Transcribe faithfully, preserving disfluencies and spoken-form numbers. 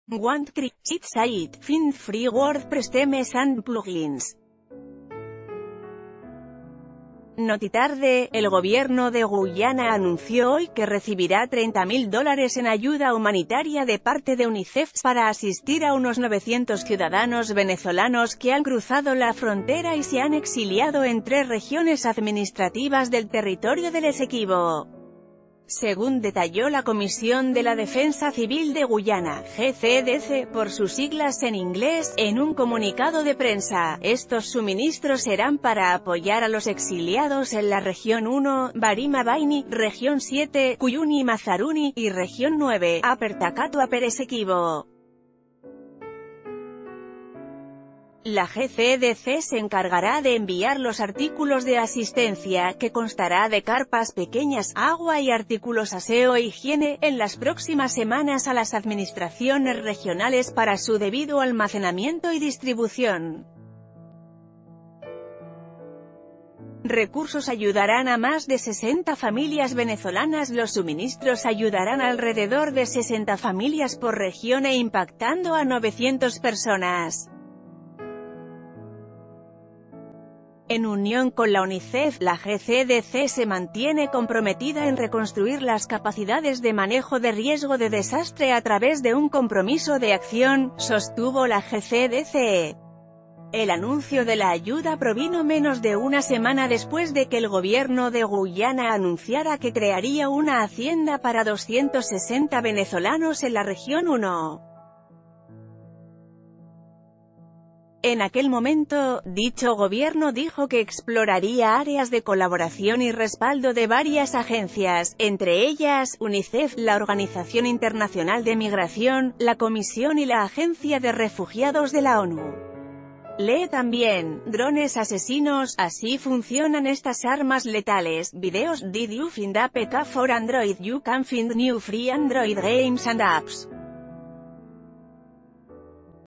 Want Create Site, Find Free WordPress Themes and Plugins. Notitarde, el gobierno de Guyana anunció hoy que recibirá treinta mil dólares en ayuda humanitaria de parte de UNICEF para asistir a unos novecientos ciudadanos venezolanos que han cruzado la frontera y se han exiliado en tres regiones administrativas del territorio del Esequibo. Según detalló la Comisión de la Defensa Civil de Guyana, G C D C, por sus siglas en inglés, en un comunicado de prensa, estos suministros serán para apoyar a los exiliados en la Región uno, Barima Baini, Región siete, Cuyuni Mazaruni, y Región nueve, Upper Takato Upper Esequibo. La G C D C se encargará de enviar los artículos de asistencia, que constará de carpas pequeñas, agua y artículos aseo e higiene, en las próximas semanas a las administraciones regionales para su debido almacenamiento y distribución. Recursos ayudarán a más de sesenta familias venezolanas. Los suministros ayudarán alrededor de sesenta familias por región e impactando a novecientas personas. En unión con la UNICEF, la G C D C se mantiene comprometida en reconstruir las capacidades de manejo de riesgo de desastre a través de un compromiso de acción, sostuvo la G C D C. El anuncio de la ayuda provino menos de una semana después de que el gobierno de Guyana anunciara que crearía una hacienda para doscientos sesenta venezolanos en la Región uno. En aquel momento, dicho gobierno dijo que exploraría áreas de colaboración y respaldo de varias agencias, entre ellas, UNICEF, la Organización Internacional de Migración, la Comisión y la Agencia de Refugiados de la ONU. Lee también, drones asesinos, así funcionan estas armas letales. Videos. Did you find a P K for Android? You can find new free Android games and apps.